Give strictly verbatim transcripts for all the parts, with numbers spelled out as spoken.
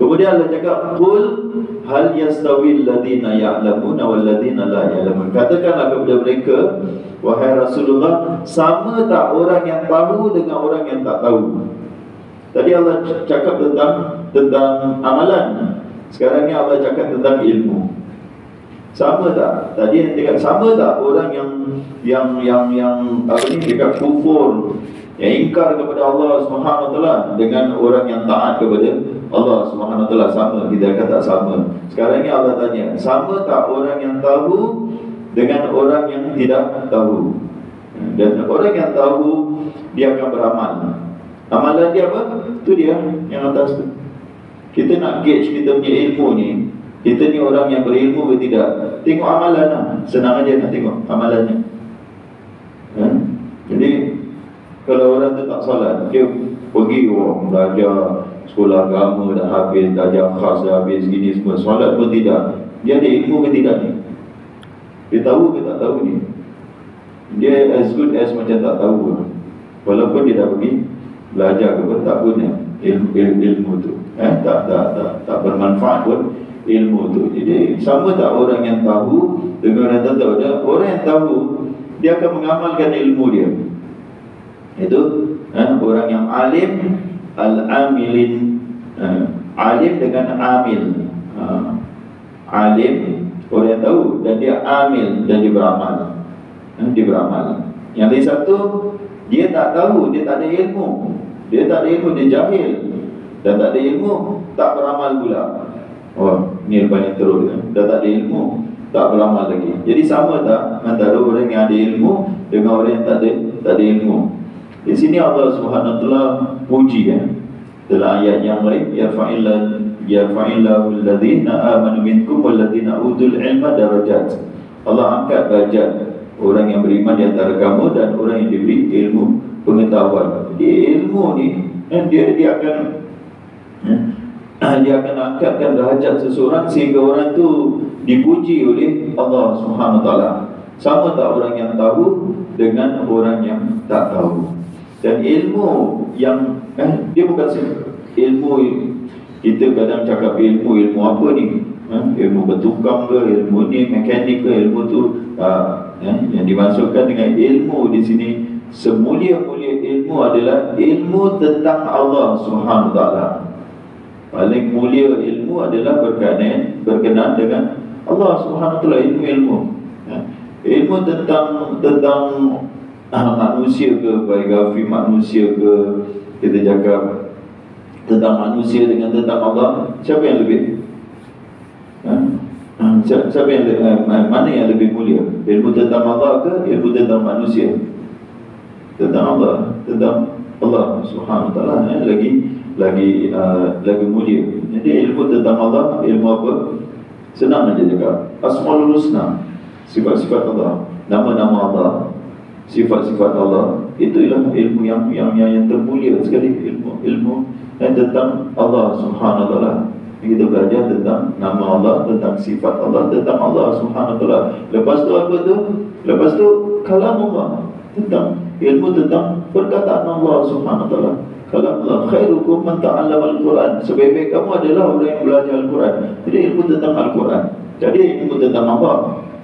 Kemudian Allah cakap, qul hal yastawi alladhina ya'lamuna wal ladhina la ya'lamun. Katakanlah kepada mereka, wahai Rasulullah, sama tak orang yang tahu dengan orang yang tak tahu? Tadi Allah cakap tentang tentang amalan. Sekarang ni Allah cakap tentang ilmu. Sama tak? Tadi yang cakap sama tak orang yang yang yang yang apa ni, dekat kufur, yang ingkar kepada Allah Subhanahu Wa Taala dengan orang yang taat kepada Allah Subhanahu Wa Taala? Sama? Kita kata sama. Sekarang ni Allah tanya, sama tak orang yang tahu dengan orang yang tidak tahu? Dan orang yang tahu, dia akan beramal. Amalan dia apa? Itu dia yang atas tu. Kita nak gauge kita punya ilmu ni, kita ni orang yang berilmu ke tidak, tengok amalan lah. Senang aja nak tengok amalannya. Ha? Jadi kalau orang tu tak salat, dia pergi oh, belajar sekolah agama dah habis, belajar khas dah habis, gini semua, solat pun tidak, dia ada ilmu ke tidak ni? Dia tahu ke tak tahu ni? Dia as good as macam tak tahu. Walaupun dia dah pergi belajar ke pun tak guna ilmu, ilmu, ilmu tu, eh? tak, tak, tak, tak bermanfaat pun ilmu tu. Jadi sama tak orang yang tahu dengan orang yang tak tahu? Orang yang tahu, dia akan mengamalkan ilmu dia. Itu eh, orang yang alim, al-amilin, eh, alim dengan amil. eh, Alim, orang yang tahu, dan dia amil, dan dia beramal. eh, Dia beramal. Yang lain satu, dia tak tahu, dia tak ada ilmu. Dia tak ada ilmu, dia jahil, dan tak ada ilmu, tak beramal pula. Oh, ni lepas ni terus kan? Dah tak ada ilmu, tak beramal lagi. Jadi sama tak antara orang yang ada ilmu dengan orang yang tak ada tak ada ilmu? Di sini Allah Subhanahu Wa Taala puji kan, dalam ayat yang lain, yarfa'illah yarfa'illahu alladhina amanu minkum walladhina utul ilma darajat. Allah angkat darjat orang yang beriman di antara kamu dan orang yang diberi ilmu pengetahuan. Jadi ilmu ni eh, dia dia akan eh, dia akan angkatkan derajat seseorang sehingga orang tu dipuji oleh Allah Subhanahu Wa Taala. Sama tak orang yang tahu dengan orang yang tak tahu? Dan ilmu yang eh, dia bukan ilmu, kita kadang cakap ilmu, ilmu apa ni? Eh, ilmu bertukang ke, ilmu ni mekanik ke, ilmu tu uh, eh, yang dimasukkan dengan ilmu di sini, semulia-mulia ilmu adalah ilmu tentang Allah Subhanahu Wa Taala. Paling mulia ilmu adalah berkenaan berkenaan dengan Allah Subhanahu Wa Taala, ilmu-ilmu. Ya. Ilmu tentang tentang ah, manusia ke, biografi manusia ke, kita cakap tentang manusia dengan tentang Allah, siapa yang lebih? Ha? Siapa yang eh, mana yang lebih mulia? Ilmu tentang Allah ke ilmu tentang manusia? Tentang Allah, tentang Allah Subhanahu Wa Taala eh, lagi lagi uh, lagi mulia. Jadi ilmu tentang Allah, ilmu apa? Senang aja cakap. Asmaul Husna, sifat-sifat Allah, nama-nama Allah, sifat-sifat Allah, itulah ilmu yang yang yang, yang termulia sekali, ilmu ilmu yang tentang Allah Subhanahu Wa Taala. Kita belajar tentang nama Allah, tentang sifat Allah, tentang Allah Subhanahu Wa Taala. Lepas tu apa tu? Lepas tu kalam Allah, tentang ilmu tentang perkataan Allah Subhanahu Wa Taala. Kalam Allah, khairukum man ta'allama al-Quran. Sebaik-baik kamu adalah orang yang belajar Al-Quran. Jadi ilmu tentang Al-Quran. Jadi ilmu tentang Allah.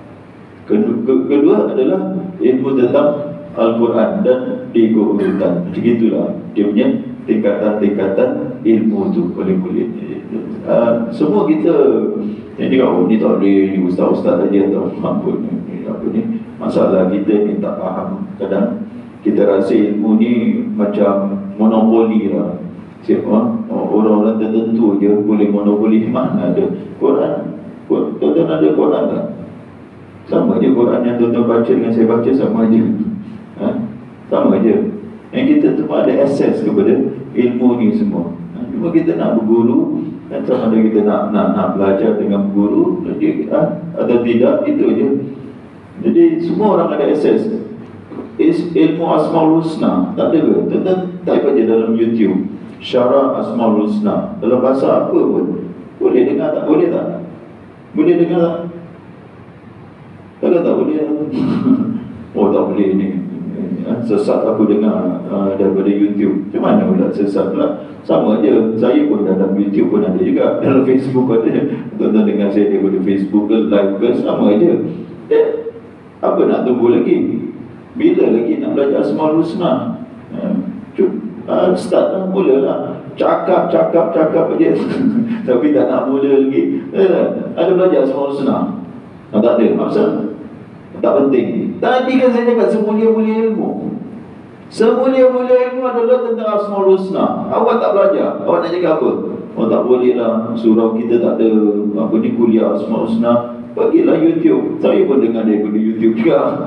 Kedua adalah ilmu tentang Al-Quran dan diikutan. Begitulah dia punya tingkatan-tingkatan ilmu tu, kulit-kulit. Uh, semua kita jadi oh, ni tak boleh, ni ustaz-ustaz saja atau ampun ni, apa ni, masalah kita ni tak faham. Kadang kita rasa ilmu ni macam monopoli lah. Siapa? Orang-orang tertentu je boleh monopoli. Mana ada Quran? Tuan-tuan ada Quran tak? Sama je Quran yang tuan-tuan baca dengan saya baca, sama je. Ha? Sama je. Yang kita tu ada akses kepada ilmu ni semua. Ha? Cuma kita nak berguru, dan sama ada kita nak nak, nak belajar dengan guru jadi, ha? atau tidak, itu je. Jadi semua orang ada akses. Ilmu Asmaul Husna tak ada ke? Tuan-tuan type aja dalam YouTube Syarah Asmaul Husna dalam bahasa apa pun. Boleh dengar tak? Boleh tak? Boleh dengar tak? Tak tak boleh. Oh tak boleh ni. sesat aku dengar uh, daripada YouTube. Macam mana pula sesat pula? Sama je, saya pun dalam YouTube pun ada juga, dalam Facebook ada. Tuan-tuan dengar saya daripada Facebook ke, live ke, sama je. Eh, apa nak tunggu lagi? Bila lagi nak belajar Asmaul Husna? Uh, uh, start lah, mulalah. Cakap, cakap, cakap aja. Tapi tak nak mula lagi. Eh, ada belajar Asmaul Husna? Ah, tak ada, maksud tak penting. Tadi kan saya cakap semulia-mulia ilmu. Semulia-mulia ilmu adalah tentang Asmaul Husna. Awak tak belajar, awak nak cakap apa? Oh tak boleh lah, surau kita tak ada apa ni, kuliah Asmaul Husna. Pergilah YouTube. Saya pun dengar daripada YouTube juga.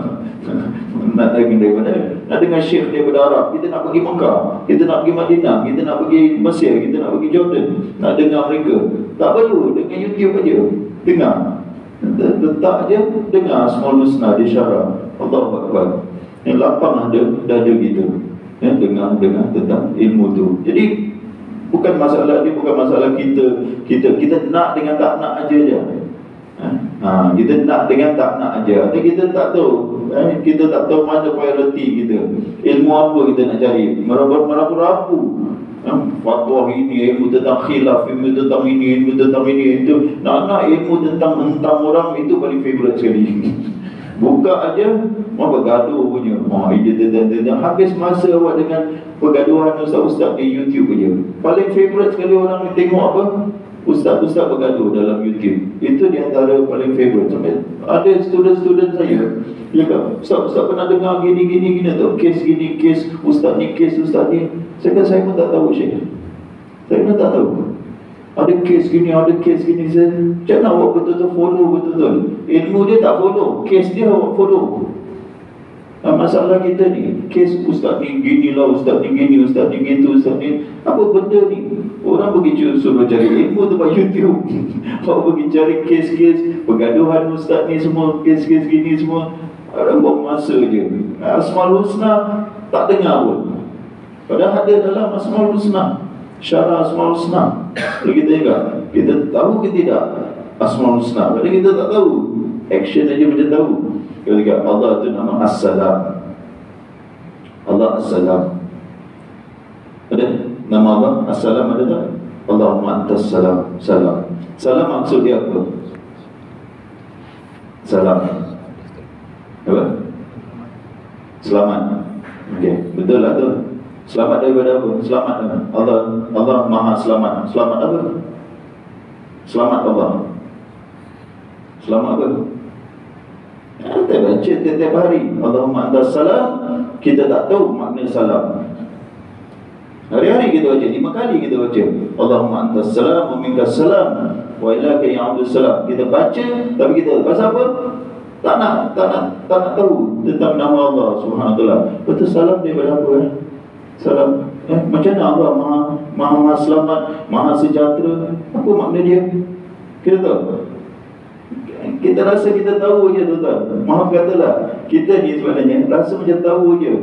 Nak dengar daripada Nak dengar syekh daripada Arab. Kita nak pergi Mekah, kita nak pergi Madinah, kita nak pergi Mesir, kita nak pergi Jordan, nak dengar mereka. Tak perlu, dengar YouTube aja. Dengar, letak je, dengar Asmaul Husna di syarah. Allahu Akbar. Yang lapang ada dada kita, ya, dengar dengar tentang ilmu tu. Jadi bukan masalah ni, bukan masalah kita kita kita nak dengan tak nak aja je. Ha, kita nak dengan tak nak aja. Tapi kita tak tahu, eh, kita tak tahu mana prioriti kita. Ilmu apa kita nak cari? Merapu-merapu. Ha, fatwa ini, ilmu tentang khilaf, ilmu tentang ini, ilmu tentang ini, itu. Nak-nak ilmu tentang hentam orang, itu paling favourite sekali. Buka aja, mau bergaduh punya. Oh, ini tentang habis masa awak dengan pergaduhan ustaz-ustaz di YouTube aja. Paling favourite sekali orang tengok apa? Ustaz-ustaz bergaduh dalam YouTube. Itu di antara paling favourite. Sampai ada student-student saya, dia kata, Ustaz-ustaz pernah dengar gini-gini gini tu, kes gini, kes ustaz ni, kes ustaz ni. Saya kata, saya pun tak tahu, Syekh. Saya pun tak tahu. Ada kes gini, ada kes gini. Saya, macam mana awak betul-betul follow betul-betul? Ilmu dia tak follow, kes dia awak follow. Nah, masalah kita ni, kes ustaz ni gini lah, ustaz ni gini, ustaz ni gitu, ustaz ni apa benda ni? Orang pergi suruh cari ilmu tempat YouTube. Orang pergi cari kes-kes pergaduhan ustaz ni semua, kes-kes gini semua. Orang buang masa je. Asmaul Husna tak dengar pun. Padahal ada dalam Asmaul Husna, syarah Asmaul Husna. Kalau kita cakap, kita tahu ke tidak Asmaul Husna? Padahal kita tak tahu. Action aja macam tahu. Ketika Allah itu nama As-Salam. Allah As-Salam. Ada nama Allah As-Salam, ada tak? Allahumma antas salam. Salam. Salam maksud dia apa? Salam apa? Selamat. Okey, betul lah tu. Selamat daripada apa? Selamat apa? Allah Allah Maha Selamat. Selamat apa? Selamat Allah. Selamat apa? Kita baca setiap hari Allahumma antas salam. Kita tak tahu makna salam. Hari-hari kita baca, lima kali kita baca Allahumma antas salam wa minkas salam wa ilaka ya'udus salam. Kita baca, tapi kita pasal apa? Tak nak, tak nak, tak nak tahu tentang nama Allah Subhanahu wa taala. Betul, salam daripada apa eh? Salam eh, macam mana Allah maha, maha, maha selamat, maha sejahtera? Apa makna dia? Kita tahu. Kita rasa kita tahu je, tuan-tuan. Maaf katalah, kita ni sebenarnya rasa macam tahu je.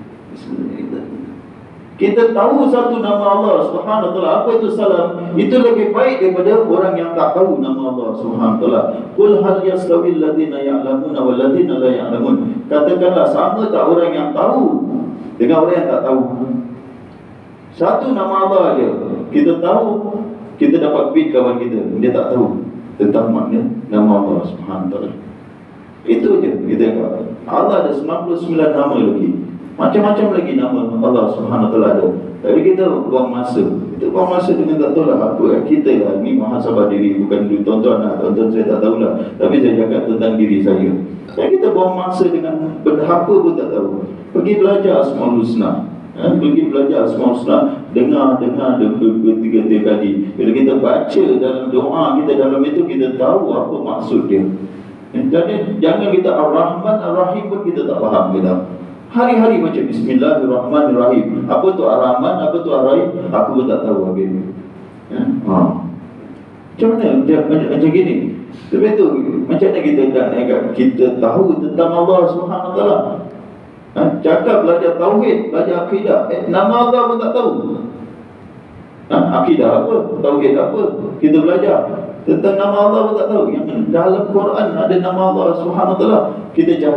Kita tahu satu nama Allah Subhanahu wa taala. Apa itu salam? Itu lebih baik daripada orang yang tak tahu nama Allah Subhanahu wa taala. Qul hal yastawil ladzina ya'lamuna wal ladzina la ya'lamun. Katakanlah, sama tak orang yang tahu dengan orang yang tak tahu? Satu nama Allah je kita tahu, kita dapat beat kawan kita, dia tak tahu tentang makna nama Allah Subhanahu wa taala. Itu je kita kata. Allah ada sembilan puluh sembilan nama lagi. Macam-macam lagi nama Allah Subhanahu wa taala ada. Tapi kita buang masa. Kita buang masa dengan tak tahu lah apa. Kita lah ni maha sabar diri, bukan tuan-tuan lah. Tuan-tuan saya tak tahulah. Tapi saya cakap tentang diri saya. Dan kita buang masa dengan benda apa pun tak tahu. Pergi belajar Asmaul Husna. Ha? Pergi belajar Asmaul Husna. Dengar, dengar tiga-tiga kali. Bila kita baca dalam doa kita dalam itu, kita tahu apa maksud dia. Jadi jangan kita Ar-Rahman Ar-Rahim pun kita tak faham kita. Hari-hari baca Bismillahirrahmanirrahim. Apa tu Ar-Rahman, apa tu Ar-Rahim, aku pun tak tahu habis. Ya? Ha. Macam mana macam, macam, macam gini? Sebab itu macam mana kita nak kita tahu tentang Allah Subhanahu wa taala? Ha? Cakap belajar tauhid, belajar akidah, eh, nama Allah pun tak tahu. Ha? Akidah apa? Tauhid apa? Kita belajar tentang nama Allah pun tak tahu. Yang dalam Quran ada nama Allah Subhanahu wa taala, kita jahil.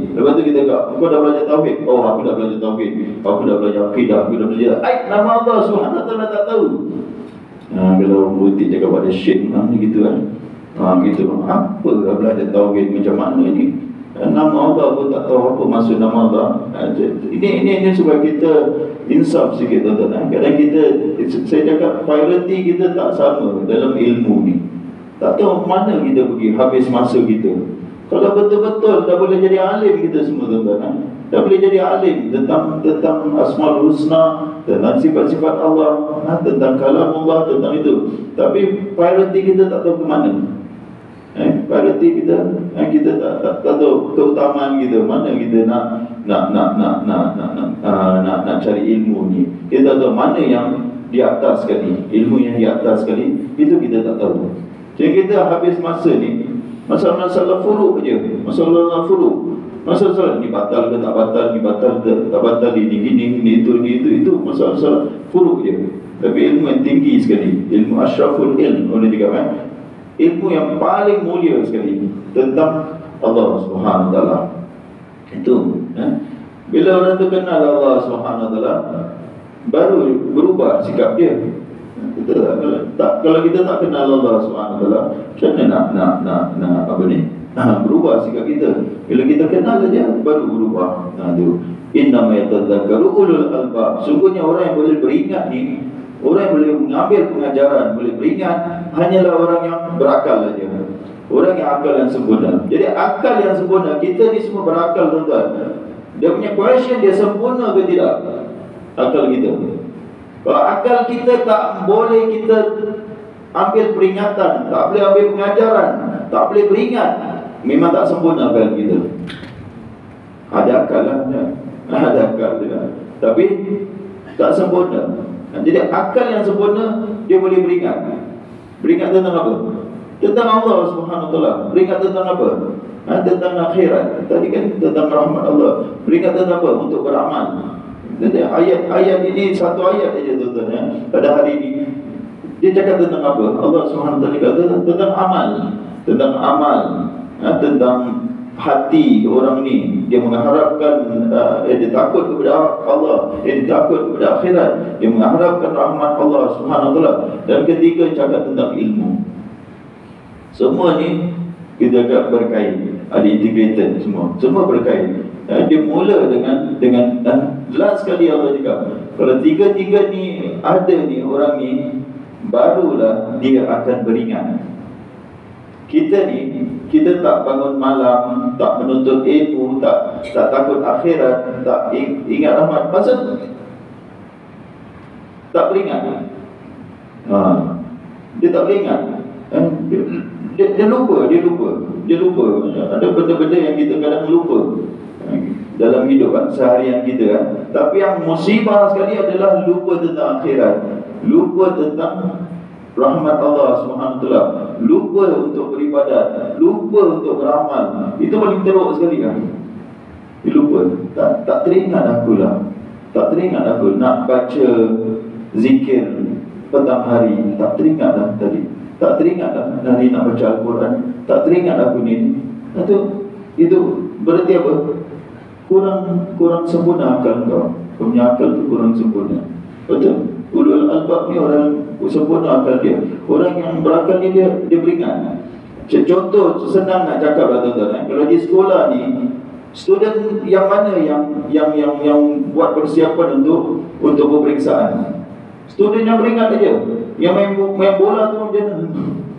Lepas tu kita kata, kau dah belajar tauhid? Oh, aku dah belajar tauhid. Aku dah belajar akidah, aku dah belajar. Ai, nama Allah Subhanahu Wa Taala tak tahu. Ha, kalau butik cakap pada syekh macam gitu kan. Ha, gitu. Apa dah belajar tauhid macam mana ni? Nama Allah pun tak tahu apa maksud nama Allah. Ha, ini ini ini supaya kita insaf sikit tuan-tuan. Kadang kita, saya cakap priority kita tak sama dalam ilmu ni. Tak tahu mana kita pergi habis masa kita. Kalau betul-betul dah boleh jadi alim kita semua tuan-tuan, dah boleh jadi alim tentang tentang Asmaul Husna, tentang sifat-sifat Allah, tentang kalam Allah, tentang itu. Tapi priority kita tak tahu ke mana. Eh, priority kita, eh, kita tak, tak, tak tahu keutamaan kita, mana kita nak nak nak nak nak nak nak, uh, nak, nak cari ilmu ni. Kita tak tahu mana yang di atas sekali, ilmu yang di atas sekali, itu kita tak tahu. Jadi kita habis masa ni masalah-masalah furuk je, masalah furuk, masalah ni batal ke tak batal, ni batal ke tak batal, ini gini, ini itu, ini itu, itu masalah-masalah furuk je. Tapi ilmu yang tinggi sekali, ilmu asyraful ilm, boleh dikatakan ilmu yang paling mulia sekali tentang Allah Subhanahu Wa Taala. Itu, eh? Bila orang tu kenal Allah Subhanahu Wa Taala, baru berubah sikap dia. Kita tak, tak, kalau kita tak kenal Allah Subhanahu Wa Taala, macam mana nak nak nak nak apa ni? Ha, berubah sikap kita. Bila kita kenal saja baru berubah. Ha, tu. Innama yatadzakkaru ulul albab. Sungguhnya orang yang boleh beringat ni, orang yang boleh mengambil pengajaran, boleh beringat, hanyalah orang yang berakal saja. Orang yang akal yang sempurna. Jadi akal yang sempurna, kita ni semua berakal tuan-tuan. Dia punya question, dia sempurna ke tidak? Akal kita. Kalau akal kita tak boleh kita ambil peringatan, tak boleh ambil pengajaran, tak boleh beringat, memang tak sempurna akal kita. Ada akal lah, ada akal juga, tapi tak sempurna. Jadi akal yang sempurna, dia boleh beringat. Beringat tentang apa? Tentang Allah Subhanahu Wa Taala. Beringat tentang apa? Ha, tentang akhirat. Tadi kan tentang rahmat Allah. Beringat tentang apa? Untuk beramal. Jadi ayat-ayat ini satu ayat saja tuan-tuan, ya. Pada hari ini dia cakap tentang apa? Allah Subhanahu Wa Taala kata tentang amal, tentang amal, ha, tentang hati orang ni. Dia mengharapkan, uh, dia takut kepada Allah, dia takut kepada akhirat, dia mengharapkan rahmat Allah Subhanahu Wa Taala. Dan ketiga cakap tentang ilmu. Semua ni kita agak berkait, ada integrated semua, semua berkait. Uh, dia mula dengan dengan uh, jelas sekali Allah cakap, kalau tiga-tiga ni ada ni orang ni, barulah dia akan beringat. Kita ni, kita tak bangun malam, tak menuntut ilmu, tak tak takut akhirat, tak ingat rahmat, pasal tak beringat. Ha, dia tak beringat. Eh, dia, dia, dia lupa, dia lupa, dia lupa. Ada benda-benda yang kita kadang lupa dalam hidup kan, seharian kita kan. Tapi yang musibah sekali adalah lupa tentang akhirat, lupa tentang rahmat Allah Subhanahu Wa Taala, lupa untuk beribadat, lupa untuk beramal. Itu paling teruk sekali kan. Dia lupa, tak tak teringat aku lah, tak teringat aku nak baca zikir petang hari, tak teringat dah tadi, tak teringat dah hari nak baca Al-Quran, tak teringat aku ni. Itu itu berarti apa? Kurang kurang sempurna akal kau. Kau punya akal tu kurang sempurna. Betul? Ulul albab ni orang sempurna akal dia. Orang yang berakal ni dia dia beringat. Contoh senang nak cakap lah tuan-tuan, eh? Kalau di sekolah ni, student yang mana yang yang yang yang buat persiapan untuk untuk peperiksaan? Student yang beringat aja. Yang main main bola tu macam mana?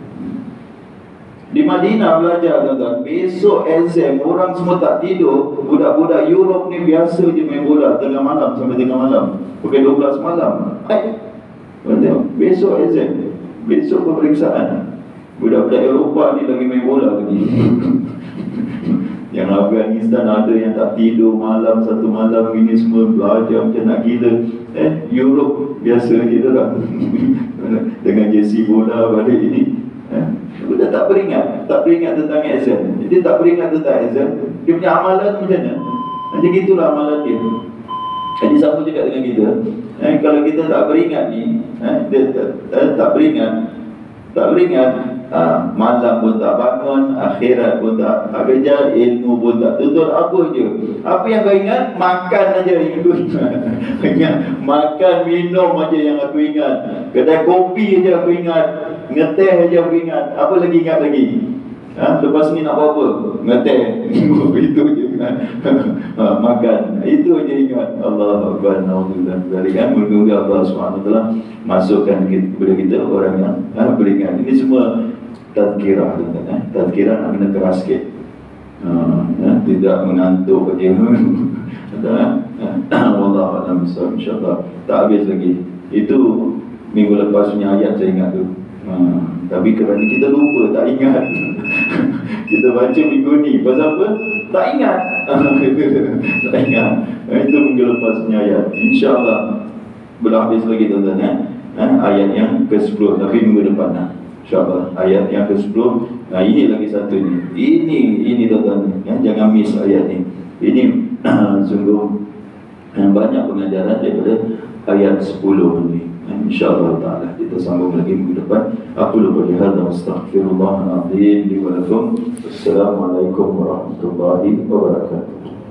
Di Madinah belajar tuan-tuan, besok exam orang semua tak tidur. Budak-budak Europe ni biasa je main bola tengah malam sampai tengah malam, pukul dua belas malam. Hai, besok exam, besok peperiksaan. Budak-budak Eropah ni lagi main bola lagi. Yang Afghanistan ada yang tak tidur malam, satu malam ini semua belajar macam nak gila. Eh, Europe biasa je orang dengan jersey bola balik ini. Eh, dia tak beringat, tak beringat tentang exam. Dia tak beringat tentang exam. Dia punya amalan macam mana? Macam itulah amalan dia. Jadi sama juga dengan kita. Eh, kalau kita tak beringat ni, eh, dia tak, eh, tak beringat, tak beringat, uh, malam pun tak bangun, akhirat pun tak, tak kerja, ilmu pun tak tuntut. Apa je? Apa yang kau ingat? Makan aja yang aku ingat. Ingat makan, minum aja yang aku ingat. Kedai kopi aja aku ingat. Ngeteh aja aku ingat. Apa lagi ingat lagi? Ha? Lepas ni nak buat apa? Ngeteh. Itu je ingat. Ha, makan. Itu je ingat. Allah Akbar. Alhamdulillah. Kan moga-moga Allah subhanahu wa taala masukkan kepada kita orang yang ha, beringat. Ini semua tazkirah, tuan-tuan. Ha? Tazkirah nak kena keras sikit. Ha, ha, tidak mengantuk aja. Wallahu a'lam bishawab. Insya-Allah tak habis lagi. Itu minggu lepas punya ayat saya ingat tu. Ha, tapi kerana kita lupa, tak ingat. Kita baca minggu ni, pasal apa? Tak ingat. Tak ingat. Itu minggu lepas punya ayat. InsyaAllah belum habis lagi, tuan-tuan. Ya? Ha, ayat yang ke sepuluh, tapi minggu depan lah. InsyaAllah ayat yang ke sepuluh. Nah, ini lagi satu ni. Ini, ini tuan-tuan. Ya? Jangan miss ayat ni. Ini sungguh banyak pengajaran daripada ayat sepuluh ni. InsyaAllah ta'ala kita sambung lagi minggu depan. Aku lupa lihat dan astaghfirullahaladzim li wa lakum. Assalamualaikum warahmatullahi wabarakatuh.